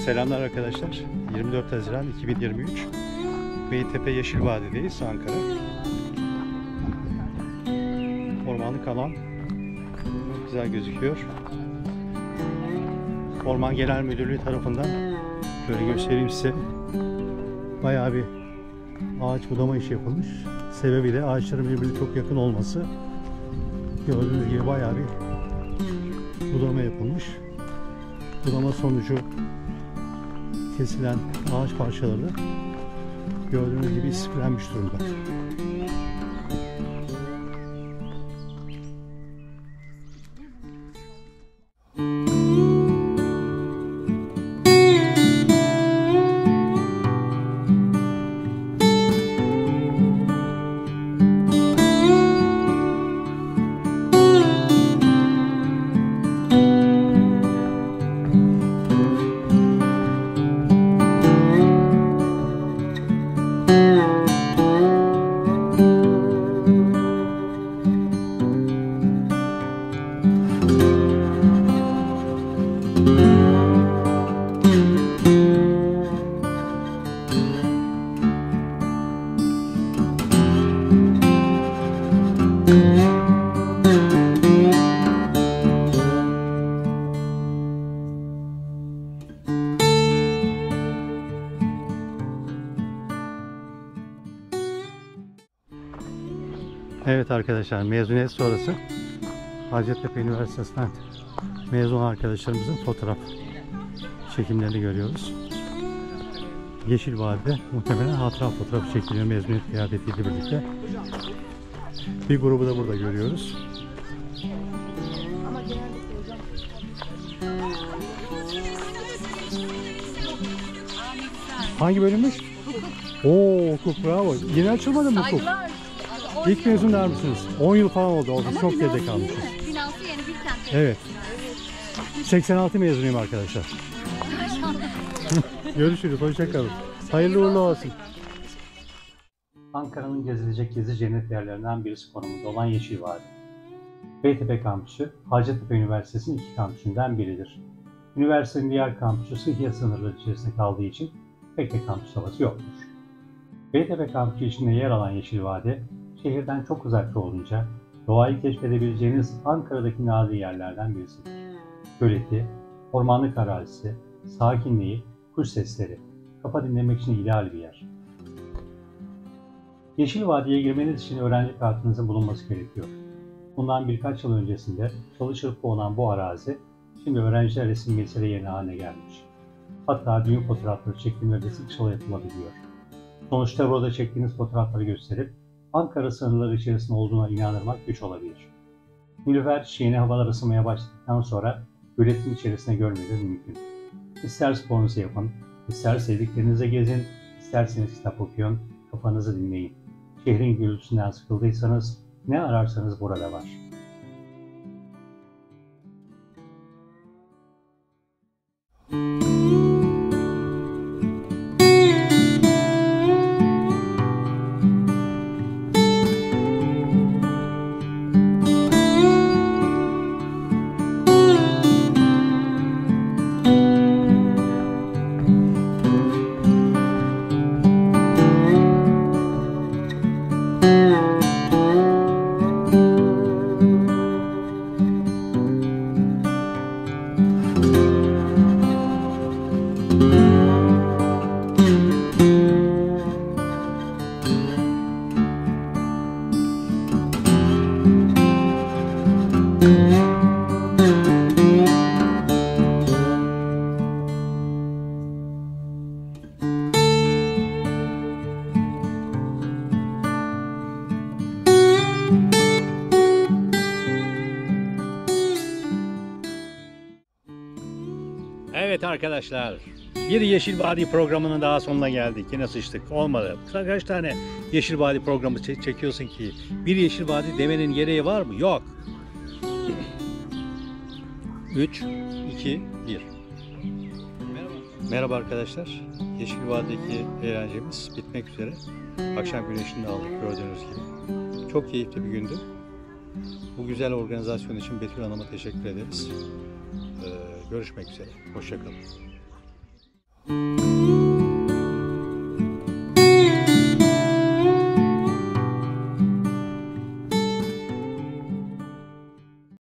Selamlar arkadaşlar. 24 Haziran 2023 Beytepe Yeşil Vadi'deyiz, Ankara. Ormanlık alan çok güzel gözüküyor. Orman Genel Müdürlüğü tarafından şöyle göstereyim size. Bayağı bir ağaç budama işi yapılmış. Sebebi de ağaçların birbirine çok yakın olması. Gördüğünüz gibi bayağı bir budama yapılmış. Budama sonucu kesilen ağaç parçaları da gördüğünüz gibi istiflenmiş durumda. Evet arkadaşlar, mezuniyet sonrası Hacettepe Üniversitesi'nden mezun arkadaşlarımızın fotoğraf çekimlerini görüyoruz. Yeşil Vadi'de muhtemelen hatıra fotoğrafı çekiliyor mezuniyet kıyafetiyle birlikte. Bir grubu da burada görüyoruz. Hangi bölümmüş? Oo, hukuk, bravo. Yeni açılmadı mı hukuk? İlk mezun der misiniz? 10 yıl falan oldu. Orada çok geride kalmışız. Binası yeni Bilkent. Evet. 86 mezunuyum arkadaşlar. Görüşürüz. Hoşçakalın. Hayırlı uğurlu olsun. Ankara'nın gezilecek gezi cennet yerlerinden birisi konumunda olan Yeşil Vadi. Beytepe kampüsü, Hacettepe Üniversitesi'nin iki kampüsünden biridir. Üniversitenin diğer kampüsü Sıhhiye sınırları içerisinde kaldığı için pek de kampüs havası yoktur. Beytepe kampüsü içinde yer alan Yeşil Vadi, şehirden çok uzakta olunca doğayı keşfedebileceğiniz Ankara'daki nadir yerlerden birisidir. Göleti, ormanlık arazisi, sakinliği, kuş sesleri, kafa dinlemek için ideal bir yer. Yeşil Vadi'ye girmeniz için öğrenci kartınızın bulunması gerekiyor. Bundan birkaç yıl öncesinde çalışılıp olan bu arazi, şimdi öğrenciler resim mesele yerine haline gelmiş. Hatta düğün fotoğrafları çekilmede sıkça yapılabiliyor. Sonuçta burada çektiğiniz fotoğrafları gösterip Ankara sınırları içerisinde olduğuna inandırmak güç olabilir. Nilüfer çiçeğini havalar ısınmaya başladıktan sonra göletin içerisine görmeniz mümkün. İster sporunuzu yapın, ister sevdiklerinizle gezin, isterseniz kitap okuyun, kafanızı dinleyin. Şehrin gürültüsünden sıkıldıysanız ne ararsanız burada var. Evet arkadaşlar, bir Yeşil Vadi programının daha sonuna geldik. Yine sıçtık, olmadı. Kaç tane Yeşil Vadi programı çekiyorsun ki? Bir Yeşil Vadi demenin gereği var mı? Yok. 3, 2, 1. Merhaba arkadaşlar. Yeşil Vadi'deki eğlencemiz bitmek üzere. Akşam güneşini de aldık gördüğünüz gibi. Çok keyifli bir gündü. Bu güzel organizasyon için Betül Hanım'a teşekkür ederiz. Görüşmek üzere. Hoşça kalın. Müzik